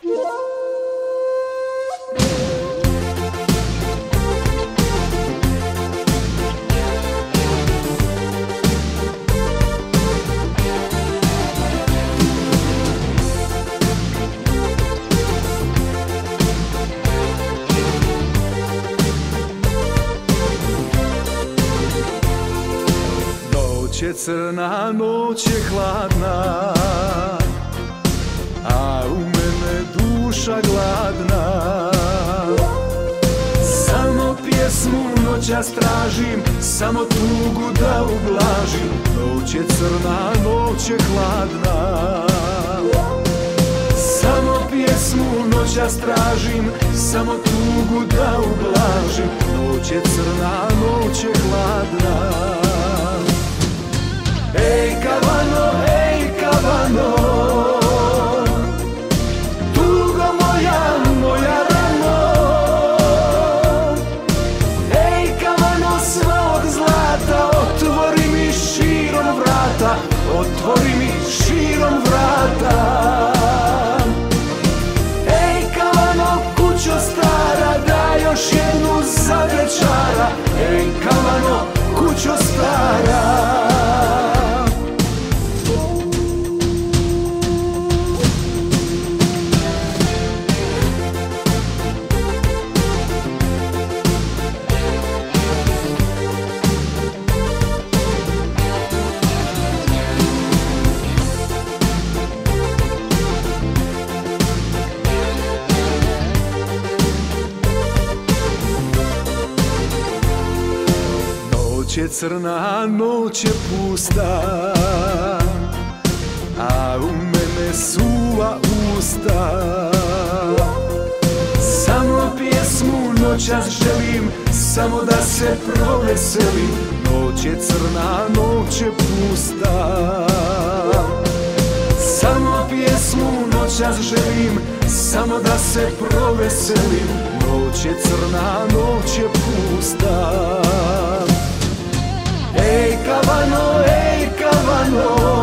Noć je crna, noć je hladna, a u mene duša gladna. Samo pjesmu noćas tražim, samo tugu da ublažim. Noć je crna, noć je hladna, samo pjesmu noćas tražim, samo tugu da ublažim. Noć je crna, noć je hladna. Ej kavano, tugo moja, moja rano. Ej kavano, sva od zlata, otvori mi širom vrata, otvori mi širom vrata. Ej kavano, kućo stara, daj još jednu za večara. Ej kavano, kućo stara. Noć je crna, noć je pusta, a u mene suva usta. Samo pjesmu noćas želim, samo da se proveselim. Noć je crna, noć je pusta, samo pjesmu noćas želim, samo da se proveselim. Noć je crna, noć je pusta. Ej kavano,